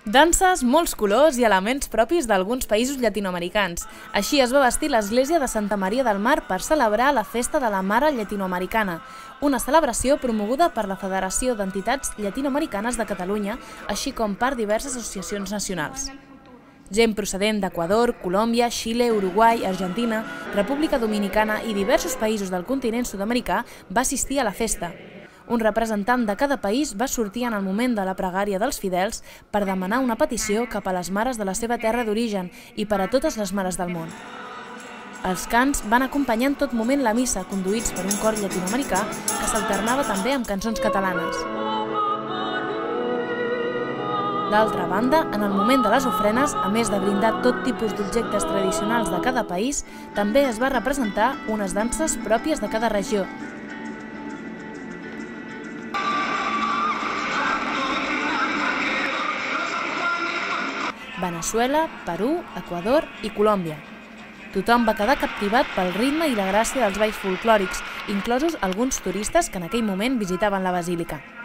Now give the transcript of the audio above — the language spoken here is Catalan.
Danses, molts colors i elements propis d'alguns països llatinoamericans. Així es va vestir l'església de Santa Maria del Mar per celebrar la Festa de la Mare Llatinoamericana, una celebració promoguda per la Federació d'Entitats Llatinoamericanes de Catalunya, així com per diverses associacions nacionals. Gent procedent d'Equador, Colòmbia, Xile, Uruguai, Argentina, República Dominicana i diversos països del continent sud-americà va assistir a la festa. Un representant de cada país va sortir en el moment de la pregària dels fidels per demanar una petició cap a les mares de la seva terra d'origen i per a totes les mares del món. Els cants van acompanyar en tot moment la missa, conduïts per un cor llatinoamericà que s'alternava també amb cançons catalanes. D'altra banda, en el moment de les ofrenes, a més de brindar tot tipus d'objectes tradicionals de cada país, també es va representar unes danses pròpies de cada regió. Veneçuela, Perú, Equador i Colòmbia. Tothom va quedar captivat pel ritme i la gràcia dels balls folclòrics, inclosos alguns turistes que en aquell moment visitaven la basílica.